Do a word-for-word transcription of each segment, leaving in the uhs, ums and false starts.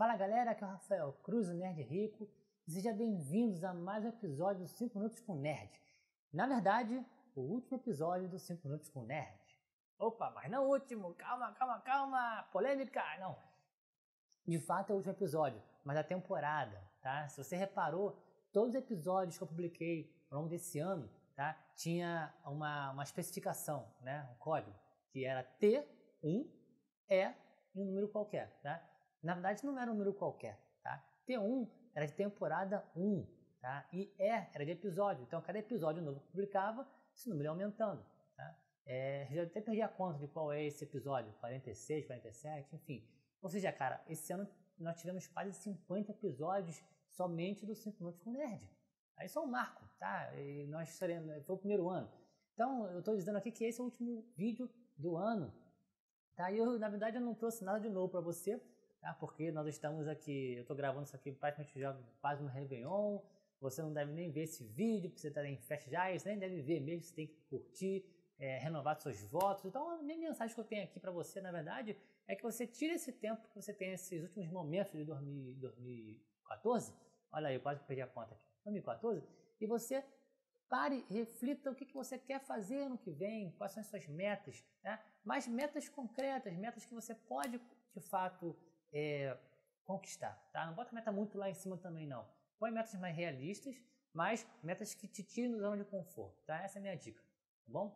Fala galera, aqui é o Rafael Cruz, o Nerd Rico, e sejam bem-vindos a mais um episódio do cinco Minutos com Nerd. Na verdade, o último episódio do cinco Minutos com Nerd. Opa, mas não o último, calma, calma, calma, polêmica, não. De fato é o último episódio, mas da temporada, tá? Se você reparou, todos os episódios que eu publiquei ao longo desse ano, tá? Tinha uma, uma especificação, né? Um código, que era T um E e um número qualquer, tá? Na verdade não era um número qualquer, tá? T um era de temporada um, tá? E E era de episódio, então cada episódio novo que eu publicava, esse número ia aumentando, tá? É, já até perdi a conta de qual é esse episódio, quarenta e seis, quarenta e sete, enfim. Ou seja, cara, esse ano nós tivemos quase cinquenta episódios somente do cinco Minutos com Nerd. Aí só um marco, tá? E nós seremos, foi o primeiro ano. Então eu estou dizendo aqui que esse é o último vídeo do ano, tá? E eu, na verdade, eu não trouxe nada de novo para você, tá? Porque nós estamos aqui, eu estou gravando isso aqui praticamente já quase no Réveillon. Você não deve nem ver esse vídeo, porque você está em festa já, você nem deve ver mesmo, você tem que curtir, é, renovar seus votos. Então a minha mensagem que eu tenho aqui para você, na verdade, é que você tire esse tempo que você tem esses últimos momentos de dois mil e quatorze, olha aí, eu quase perdi a conta aqui, dois mil e quatorze, e você pare, reflita o que você quer fazer ano que vem, quais são as suas metas, né? Mas metas concretas, metas que você pode, de fato, é, conquistar, tá? Não bota meta muito lá em cima também, não. Põe metas mais realistas, mas metas que te tirem da zona de conforto, tá? Essa é a minha dica, tá bom?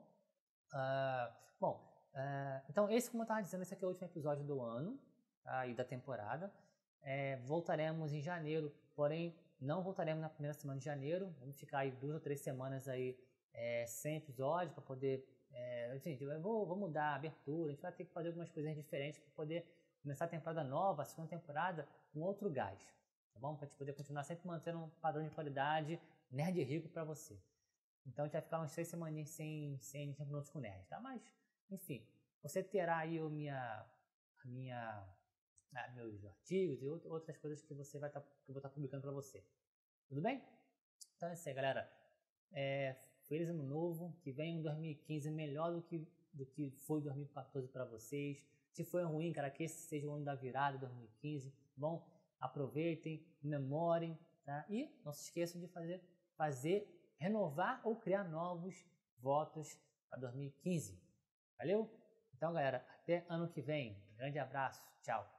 Uh, bom, uh, então esse, como eu estava dizendo, esse aqui é o último episódio do ano, tá? E da temporada. É, voltaremos em janeiro, porém não voltaremos na primeira semana de janeiro. Vamos ficar aí duas ou três semanas aí é, sem episódio para poder, é, gente, eu vou, vou mudar a abertura, a gente vai ter que fazer algumas coisinhas diferentes para poder começar a temporada nova, a segunda temporada com outro gás, tá bom? Para a gente poder continuar sempre mantendo um padrão de qualidade nerd rico para você. Então a gente vai ficar umas três semaninhas sem, sem cinco Minutos com Nerd, tá? Mas, enfim, você terá aí o minha, a minha, a meus artigos e outras coisas que, você vai tá, que eu vou estar tá publicando para você. Tudo bem? Então é isso aí, galera. É, feliz ano novo, que venha um dois mil e quinze melhor do que, do que foi dois mil e quatorze para vocês. Se foi ruim, cara, que esse seja o ano da virada, dois mil e quinze, tá bom? Aproveitem, memorem, tá? E não se esqueçam de fazer, fazer renovar ou criar novos votos para dois mil e quinze. Valeu? Então, galera, até ano que vem. Grande abraço. Tchau.